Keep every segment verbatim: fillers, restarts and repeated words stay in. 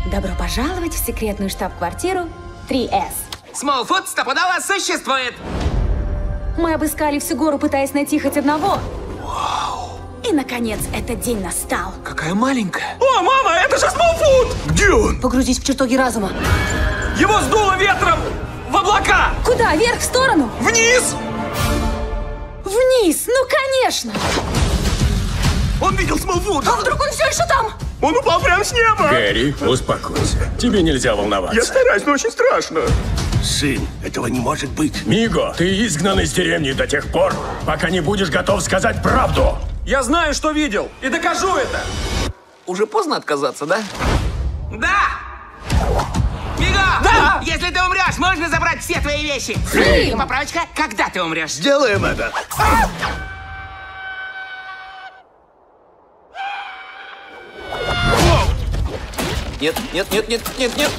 Добро пожаловать в секретную штаб-квартиру три эс. Смолфут стопудово существует! Мы обыскали всю гору, пытаясь найти хоть одного. Вау! И, наконец, этот день настал. Какая маленькая! О, мама, это же Смолфут! Где он? Погрузись в чертоги разума. Его сдуло ветром в облака! Куда? Вверх, в сторону? Вниз! Вниз! Ну, конечно! Он видел Смолфута! А вдруг он все еще там? Он упал прямо с неба! Гэри, успокойся. Тебе нельзя волноваться. Я стараюсь, но очень страшно. Сын, этого не может быть. Миго, ты изгнан из деревни до тех пор, пока не будешь готов сказать правду. Я знаю, что видел, и докажу это! Уже поздно отказаться, да? Да! Миго! Да! Если ты умрешь, можно забрать все твои вещи? Фрим! Поправочка, когда ты умрешь? Сделаем это. Нет, нет, нет, нет, нет, нет!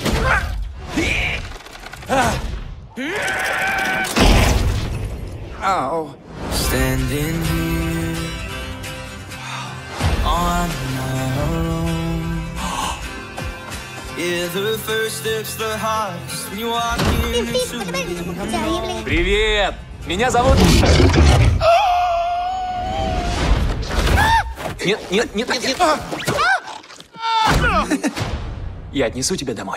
Ау. Standing here on my own. Yeah, the first step's the hardest when you walk into me. Привет! Меня зовут... Нет, нет, нет, нет, нет. Я отнесу тебя домой.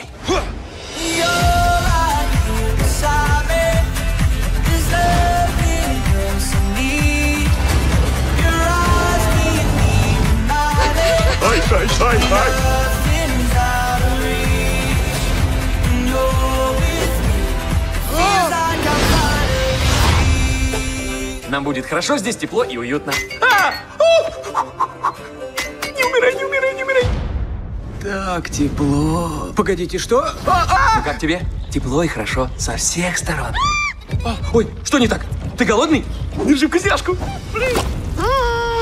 Ай, ай, ай, ай. Нам будет хорошо, здесь тепло и уютно. А! Не умирай, не умирай, не умирай. Так тепло. Погодите, что? А, а! Как тебе? Тепло и хорошо со всех сторон. А, ой, что не так? Ты голодный? Держи вкусняшку.